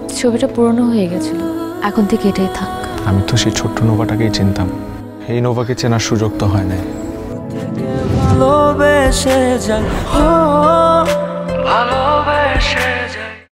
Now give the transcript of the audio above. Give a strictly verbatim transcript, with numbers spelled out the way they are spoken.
ছবিটা পুরনো হয়ে গেছিল, এখন থেকে এটাই থাক। আমি তো সেই ছোট্ট নোভাটাকেই চিনতাম, এই নোভাকে চেনার সুযোগ তো হয় নাই। ভালোবেসে যাই, ভালোবেসে